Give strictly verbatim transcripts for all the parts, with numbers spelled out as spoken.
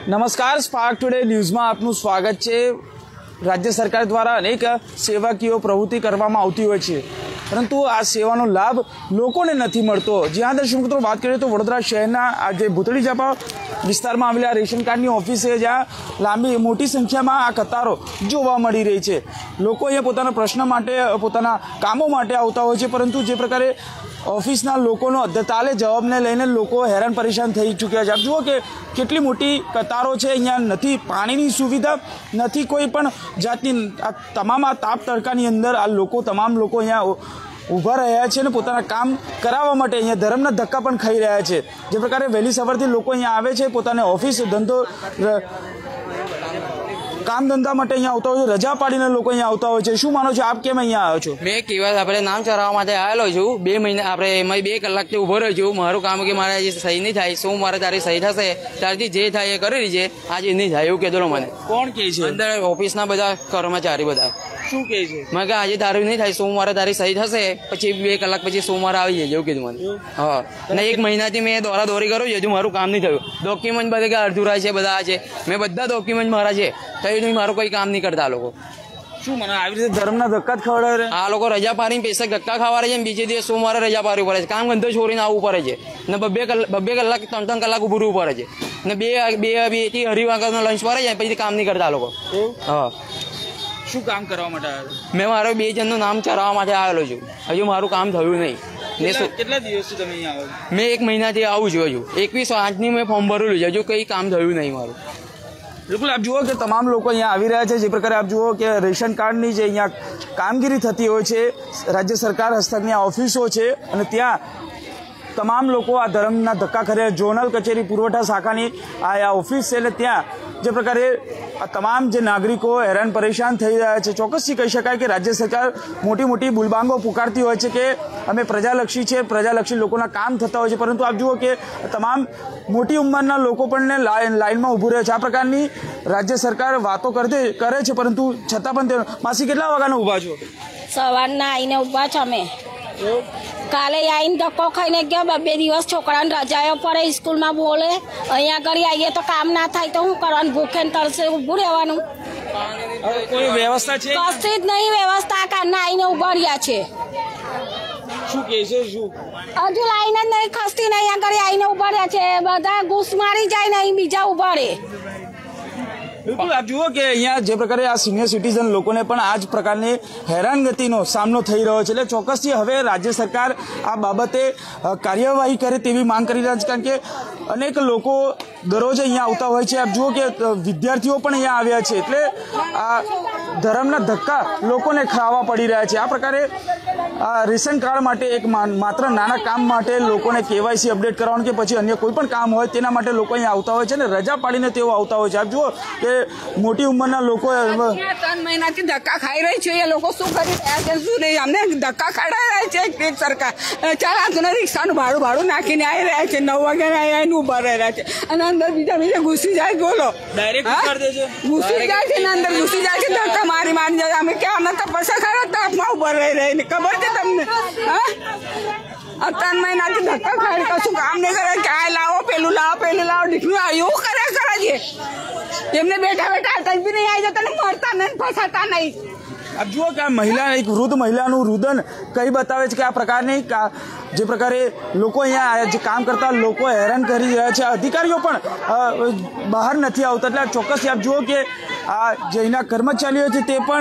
नमस्कार, spark today news में आपનું સ્વાગત છે। राज्य सरकार द्वारा अनेक सेवाकीय प्रवृत्ति करवामां आवती होय छे, परंतु आ सेवानो लाभ लोकोने नथी मळतो। ज्यां दर्शक मित्रों बात करीए तो वडोदरा शहेरना आ जे भूतड़ी जापा विस्तारमां आवेला रेशन कार्डनी ऑफिस है, ज्यां लांबी मोटी संख्यामां आ कतारो जोवा मळी रही छे। लोको अहींया पोताना प्रश्न माटे पोताना कामो माटे आवता होय छे, परंतु जे प्रकारे ऑफिसना लोकोनो अद्यताले जवाबने लईने लोको हैरान परेशान थई चूक्या छे। आप जुओ के केटली मोटी कतारो छे, अहींया नथी पाणीनी सुविधा, नथी कोई पण जातनी आ तमाम आ ताप तड़कानी अंदर आ लोको तमाम लोको अहींया ऊभा रह्या छे ने पोताना काम करावा माटे अहींया धरमना धक्का पण खाई रह्या छे। जे प्रकारे वहेली सवारथी लोको अहींया आवे छे, पोताने ऑफिस धंधो काम धंधा माटे अहींया आवता होय छे, रजा पाडीने लोको अहींया आवता होय छे। शुं मानो छो आप, केम अहींया आव्यो छो? मैं केवा आपणे नाम चराववा माटे आवेलो छुं। बे महीना आपणे एमांय बे कलाकथी उभो रह्यो छुं। मारुं काम के मारे जे सही नहीं थाय, सोमवारे तारी सही थशे, त्यारथी जे थाय ए करी लीजे, आज नहीं थाय एवुं कीधुं मने। कोण कहे छे? अंदर ऑफिसना बधा कर्मचारी बधा। શું કહે છે? મેં કે આજે તારું નહીં થાય, સોમવારે તારી સહી થશે, પછી બે કલાક પછી સોમવારે આવી જાય એવું કીધું મને। હા, અને એક મહિનાથી મેં દોરા દોરી કરું છું, હજુ મારું કામ નહીં થયું। ડોક્યુમેન્ટ બધે કે અધૂરા છે, બધા છે, મેં બધા ડોક્યુમેન્ટ મારા છે, થયું નહીં, મારું કોઈ કામ નહીં કરતા આ લોકો। શું મને આવી રીતે ધર્મના ધક્કા જ ખવડાવે? આ લોકો રજા પાડીને પૈસા ધક્કા ખાવા રહે છે, બીજે દિવસ સોમવારે રજા પાડવી પડે છે, કામ ધંધો છોડીને આવવું પડે છે, ને બબ્બે કલાક બબ્બે કલાક ત્રણ ત્રણ કલાક ઉભું રહેવું પડે છે, ને બે બે બે થી અઢી વાગ્યાનો લંચ પડે છે, પછી કામ નહીં કરતા આ લોકો। હા, શું કામ કરવા માટે આવ્યો? મેં મારો બે જણનું નામ ચરાવવા માટે આવેલો છું, હજુ મારું કામ થયું નહીં। કેટલા દિવસથી તમે અહીંયા આવો? મેં એક મહિનાથી આવું છું, હજુ એકવીસ આઠની મેં ફોર્મ ભરેલું છે, હજુ કંઈ કામ થયું નહીં મારું। बिल्कुल, आप जुओ कि तमाम लोग अहींया आवी रह्या छे। जे प्रकारे आप जुओ कि रेशन कार्डनी जे अहींया कामगीरी थती होय छे, राज्य सरकार हस्तकनी आ ऑफिसो छे, अने त्यां तमाम लोग आ धर्मना धक्का करे। जोनल कचेरी पुरवठा शाखानी आ ऑफिस है, त्या जे प्रकारे आ तमाम जे नागरिको हैरान परेशान थई रह्या छे। चौक्कसथी कही शकाय कि राज्य सरकार मोटी मोटी बुलबांगो पुकारती होय छे कि अमे प्रजालक्षी छे, प्रजालक्षी लोकोना काम थता होय छे, परंतु आप जुओ कि तमाम मोटी उंमરના લોકો પણ લાઈનમાં ઊભું રહે છે। આ પ્રકારની રાજ્ય સરકાર વાતો કરતે કરે છે, પરંતુ છતાં પણ માસી કેટલા વાગ્યાના ઊભા છો? સવારના આવીને ઊભા છે અમે। કાલે આવીને ધક્કો ખાઈને ગયા, બબે દિવસ છોકરાને રજાઓ પડે, સ્કૂલમાં બોલે, અહીંયા આગળ આવીએ તો કામ ના થાય તો શું કરવાનું? ભૂખે ને તરસે ઊભું રહેવાનું। કોઈ વ્યવસ્થા છે? કશી જ નહીં વ્યવસ્થા, કારના આવીને ઊભા રહ્યા છે। શું કહે છે? શું હજુ લાઈને જ નહીં ખસતી, નહીં આગળ આવીને ઊભા રહ્યા છે, બધા ઘૂસ મારી જાય નહીં, બીજા ઊભા રહે। बिल्कुल, आप जुओ कि अहींया जे प्रकारे आ सीनियर सिटीजन लोकोने पण आ ज प्रकारनी हैरानगतिनो सामनो थई रह्यो छे। એટલે ચોક્કસથી હવે રાજ્ય સરકાર આ બાબતે કાર્યવાહી કરે તેવી માંગ કરી રહ્યા છે, કારણ કે અનેક લોકો દરરોજ અહીંયા આવતા હોય છે। આપ જુઓ કે વિદ્યાર્થીઓ પણ અહીંયા આવ્યા છે, એટલે આ ધર્મના ધક્કા લોકોને ખાવા પડી રહ્યા છે। આ પ્રકારે આ રેશન કાર્ડ માટે એક માત્ર નાના કામ માટે લોકોને કેવાયસી અપડેટ કરવાનું કે પછી અન્ય કોઈ પણ કામ હોય તેના માટે લોકો અહીંયા આવતા હોય છે ને રજા પાડીને તેઓ આવતા હોય છે। આપ જુઓ કે મોટી ઉંમરના લોકો ત્રણ મહિનાથી ધક્કા ખાઈ રહી છે, એ લોકો શું કરી રહ્યા છે શું નહીં, અમને ધક્કા ખાઈ રહ્યા છે એક સરકાર। ચાર હાથના રિક્ષાનું ભાડું ભાડું નાખીને આવી રહ્યા છે, નવ વાગ્યાના આવીને ઉભા રહ્યા છે, અને અંદર બીજા બીજા ઘૂસી જાય। બોલો, ઘૂસી જાય છે ને અંદર ઘૂસી જાય છે, ધક્કા મારી મારી જાય। અમે ક્યાં અમે તપસ્યા ખરા તાપમાં ઉભા રહી રહીને, ખબર છે તમને? હા, ત્રણ મહિનાથી ધક્કા ખાઈ કશું કામ નહીં કરે, ક્યાંય લાવો પેલું લાવો પેલું લાવો, દીકરું એવું કર્યા કરે છે। એમને બેઠા બેઠા તક બી નહીં આવી જતા ને મરતા નહીં, ફસાતા નહીં। आप जुओ कि आ महिला एक वृद्ध महिलाનું રુદન કઈ બતાવે છે કે આ પ્રકારની જે પ્રકારે લોકો અહીંયા જે કામ કરતા લોકો હેરાન કરી રહ્યા છે, અધિકારીઓ પણ બહાર નથી આવતા। એટલે ચોક્કસથી આપ જુઓ કે આ જે અહીંના કર્મચારીઓ છે તે પણ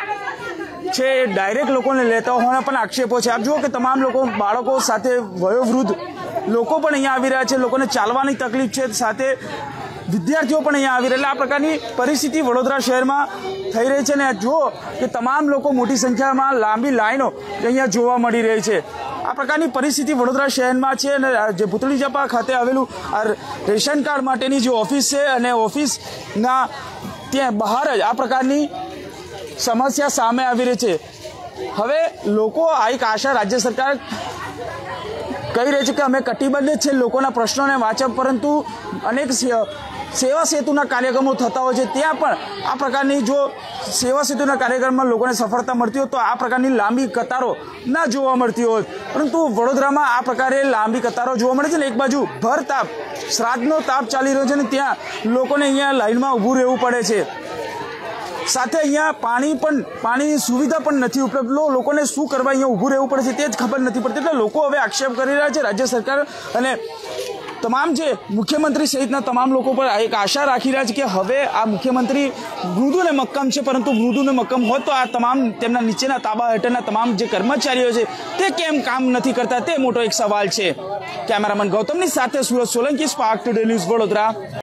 છે ડાયરેક્ટ લોકોને લેતા હોવાના પણ આક્ષેપો છે। આપ જુઓ કે તમામ લોકો બાળકો સાથે વયોવૃદ્ધ લોકો પણ અહીંયા આવી રહ્યા છે, લોકોને ચાલવાની તકલીફ છે, સાથે વિદ્યાર્થીઓ પણ અહીંયા આવી રહ્યા। આ પ્રકારની પરિસ્થિતિ વડોદરા શહેરમાં થઈ રહી છે, ને જુઓ કે તમામ લોકો મોટી સંખ્યામાં લાંબી લાઈનો અહીંયા જોવા મળી રહી છે। આ પ્રકારની પરિસ્થિતિ વડોદરા શહેરમાં છે, અને જે ભૂતળી જાપા ખાતે આવેલું આ રેશન કાર્ડ માટેની જે ઓફિસ છે, અને ઓફિસના ત્યાં બહાર જ આ પ્રકારની સમસ્યા સામે આવી રહી છે। હવે લોકો આ એક આશા રાજ્ય સરકાર કહી રહી છે કે અમે કટિબદ્ધ છે લોકોના પ્રશ્નોને વાંચવા, પરંતુ અનેક સેવા સેતુના કાર્યક્રમો થતા હોય છે ત્યાં પણ આ પ્રકારની જો સેવા સેતુના કાર્યક્રમમાં લોકોને સફળતા મળતી હોય તો આ પ્રકારની લાંબી કતારો ના જોવા મળતી હોય, પરંતુ વડોદરામાં આ પ્રકારે લાંબી કતારો જોવા મળે છે ને એક બાજુ ભર તાપ શ્રાદ્ધનો તાપ ચાલી રહ્યો છે ને ત્યાં લોકોને અહીંયા લાઈનમાં ઊભું રહેવું પડે છે, સાથે અહીંયા પાણી પણ પાણીની સુવિધા પણ નથી ઉપલબ્ધ, લોકોને શું કરવા અહીંયા ઊભું રહેવું પડે છે તે જ ખબર નથી પડતી, એટલે લોકો હવે આક્ષેપ કરી રહ્યા છે રાજ્ય સરકાર અને તમામ જે મુખ્યમંત્રી સહિતના તમામ લોકો પર એક આશા રાખી રહ્યા છે કે હવે આ મુખ્યમંત્રી મૃદુ ને મક્કમ છે, પરંતુ મૃદુ ને મક્કમ હોત તો આ તમામ તેમના નીચેના તાબા હેઠળના તમામ જે કર્મચારીઓ છે તે કેમ કામ નથી કરતા તે મોટો એક સવાલ છે। કેમેરામેન ગૌતમની સાથે Surat Solanki, Spark Today News, Vadodara.